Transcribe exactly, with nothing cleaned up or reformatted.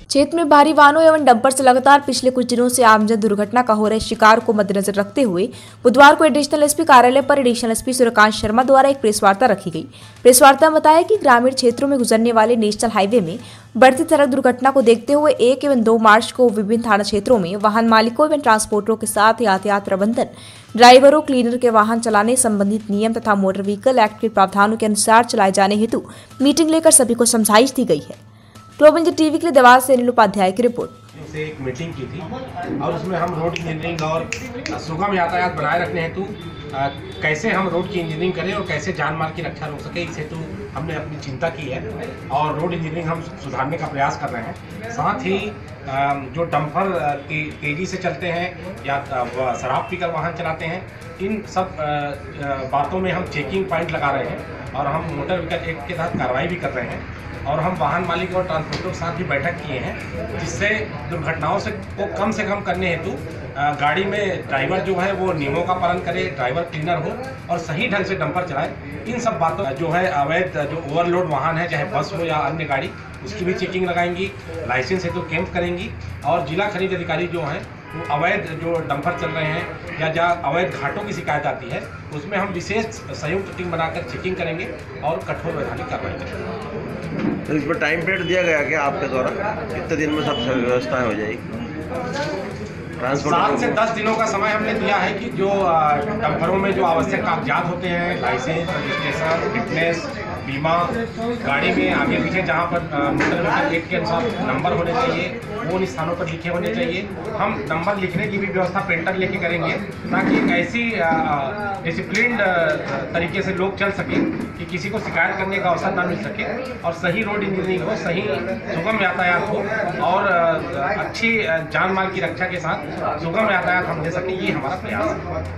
क्षेत्र में भारी वाहनों एवं डंपर से लगातार पिछले कुछ दिनों से आमजन दुर्घटना का हो रहे शिकार को मद्देनजर रखते हुए बुधवार को एडिशनल एसपी कार्यालय पर एडिशनल एसपी सूर्यकांत शर्मा द्वारा एक प्रेस वार्ता रखी गई। प्रेस वार्ता में बताया कि ग्रामीण क्षेत्रों में गुजरने वाले नेशनल हाईवे में बढ़ती सड़क दुर्घटना को देखते हुए एक एवं दो मार्च को विभिन्न थाना क्षेत्रों में वाहन मालिकों एवं ट्रांसपोर्टरों के साथ यातायात प्रबंधन, ड्राइवरों, क्लीनर के वाहन चलाने संबंधित नियम तथा मोटर व्हीकल एक्ट के प्रावधानों के अनुसार चलाए जाने हेतु मीटिंग लेकर सभी को समझाइश दी गई है। ग्लोबल इंडिया टीवी के लिए देवास से अनिल उपाध्याय की रिपोर्ट। से एक मीटिंग की थी और उसमें हम रोड इंजीनियरिंग और सुगम यातायात बनाए रखने हेतु कैसे हम रोड की इंजीनियरिंग करें और कैसे जान माल की रक्षा रोक सके, इस हेतु हमने अपनी चिंता की है और रोड इंजीनियरिंग हम सुधारने का प्रयास कर रहे हैं। साथ ही जो डंपर ते, तेज़ी से चलते हैं या शराब पीकर वाहन चलाते हैं, इन सब बातों में हम चेकिंग पॉइंट लगा रहे हैं और हम मोटर व्हीकल एक्ट के तहत कार्रवाई भी कर रहे हैं और हम वाहन मालिक और ट्रांसपोर्टर के साथ भी बैठक किए हैं, जिससे दुर्घटनाओं से को कम से कम करने हेतु गाड़ी में ड्राइवर जो है वो नियमों का पालन करे, ड्राइवर क्लीनर हो और सही ढंग से डंपर चलाए। इन सब बातों जो है अवैध जो ओवरलोड वाहन है, चाहे बस हो या अन्य गाड़ी, उसकी भी चेकिंग लगाएंगी, लाइसेंस हेतु कैंप करेंगी और जिला खनिज अधिकारी जो हैं वो अवैध जो डंपर चल रहे हैं या जहाँ अवैध घाटों की शिकायत आती है उसमें हम विशेष संयुक्त टीम बनाकर चेकिंग करेंगे और कठोर वैधानिक कार्रवाई करेंगे। तो इस पर टाइम पीरियड दिया गया क्या आपके द्वारा, कितने दिन में सब व्यवस्थाएं हो जाएगी? सात से दस दिनों का समय हमने दिया है कि जो डंपरों में जो आवश्यक कागजात होते हैं, लाइसेंस, रजिस्ट्रेशन, फिटनेस, बीमा, गाड़ी में आगे पीछे जहाँ पर मोटर व्हीकल एक्ट के अनुसार नंबर होने चाहिए वो उन स्थानों पर लिखे होने चाहिए। हम नंबर लिखने की भी व्यवस्था प्रिंटर लेके करेंगे ताकि एक ऐसी डिसिप्लिन्ड तरीके से लोग चल सकें कि किसी को शिकायत करने का अवसर ना मिल सके और सही रोड इंजीनियरिंग हो, सही सुगम यातायात हो और अच्छी जान माल की रक्षा के साथ सुगम यातायात हम दे सकें, ये हमारा प्रयास है।